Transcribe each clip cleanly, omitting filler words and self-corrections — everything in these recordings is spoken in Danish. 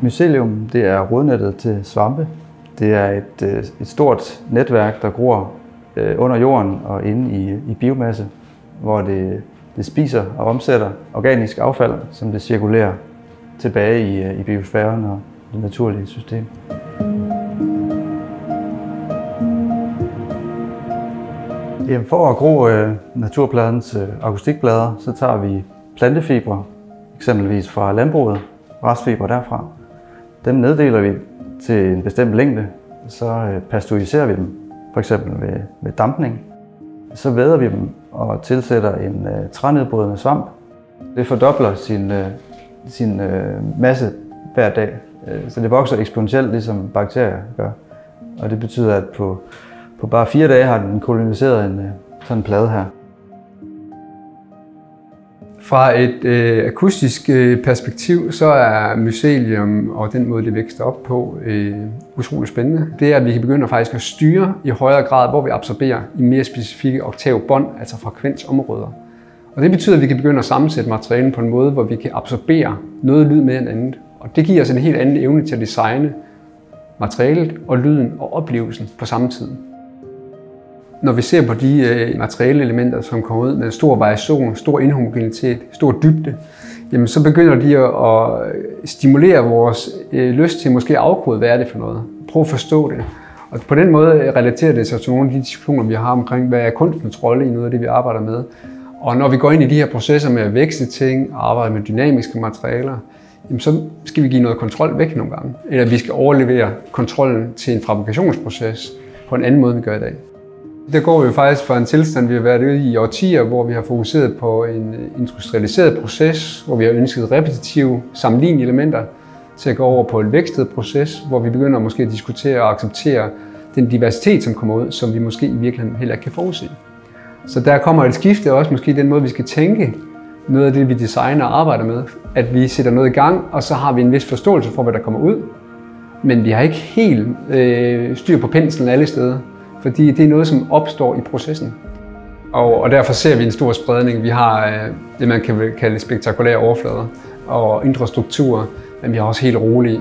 Mycelium, det er rodnettet til svampe. Det er et stort netværk, der gror under jorden og inde i biomasse, hvor det spiser og omsætter organisk affald, som det cirkulerer tilbage i biosfæren og det naturlige system. Jamen, for at gro naturpladens akustikplader, så tager vi plantefibre, eksempelvis fra landbruget, restfibre derfra. Dem neddeler vi til en bestemt længde, så pasteuriserer vi dem, f.eks. ved dampning. Så væder vi dem og tilsætter en trænedbrydende svamp. Det fordobler sin masse hver dag, så det vokser eksponentielt, ligesom bakterier gør. Og det betyder, at på bare 4 dage har den koloniseret sådan en plade her. Fra et akustisk perspektiv, så er mycelium og den måde, det vækster op på, utroligt spændende. Det er, at vi kan begynde faktisk at styre i højere grad, hvor vi absorberer i mere specifikke oktavbånd, altså frekvensområder. Og det betyder, at vi kan begynde at sammensætte materialen på en måde, hvor vi kan absorbere noget lyd mere end andet. Og det giver os en helt anden evne til at designe materialet og lyden og oplevelsen på samme tid. Når vi ser på de materialeelementer, som kommer ud med stor variation, stor inhomogenitet, stor dybde, jamen så begynder de at stimulere vores lyst til måske at afkode, hvad er det for noget. Prøv at forstå det. Og på den måde relaterer det sig til nogle af de diskussioner, vi har omkring, hvad er kunstens rolle i noget af det, vi arbejder med. Og når vi går ind i de her processer med at vækste ting og arbejde med dynamiske materialer, jamen så skal vi give noget kontrol væk nogle gange. Eller vi skal overlevere kontrollen til en fabrikationsproces på en anden måde, end vi gør i dag. Der går vi jo faktisk fra en tilstand, vi har været ude i årtier, hvor vi har fokuseret på en industrialiseret proces, hvor vi har ønsket repetitive, sammenlignelige elementer, til at gå over på en vækstet proces, hvor vi begynder måske at diskutere og acceptere den diversitet, som kommer ud, som vi måske i virkeligheden heller ikke kan forudse. Så der kommer et skifte også måske den måde, vi skal tænke noget af det, vi designer og arbejder med. At vi sætter noget i gang, og så har vi en vis forståelse for, hvad der kommer ud. Men vi har ikke helt styr på penslen alle steder. Fordi det er noget, som opstår i processen. Og derfor ser vi en stor spredning. Vi har det, man kan kalde spektakulære overflader og indre strukturer, men vi har også helt rolige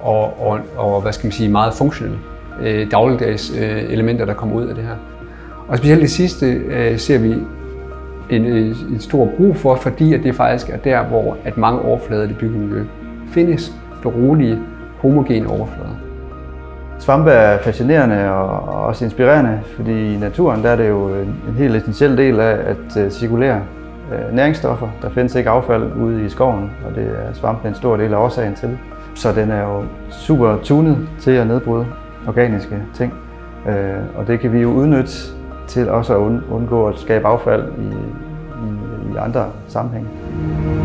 og hvad skal man sige, meget funktionelle dagligdags elementer, der kommer ud af det her. Og specielt det sidste ser vi en stor brug for, fordi at det faktisk er der, hvor at mange overflader i det byggemiljø findes. Det rolige, homogene overflader. Svampe er fascinerende og også inspirerende, fordi i naturen der er det jo en helt essentiel del af at cirkulere næringsstoffer. Der findes ikke affald ude i skoven, og det er svampen en stor del af årsagen til. Så den er jo super tunet til at nedbryde organiske ting, og det kan vi jo udnytte til også at undgå at skabe affald i andre sammenhænge.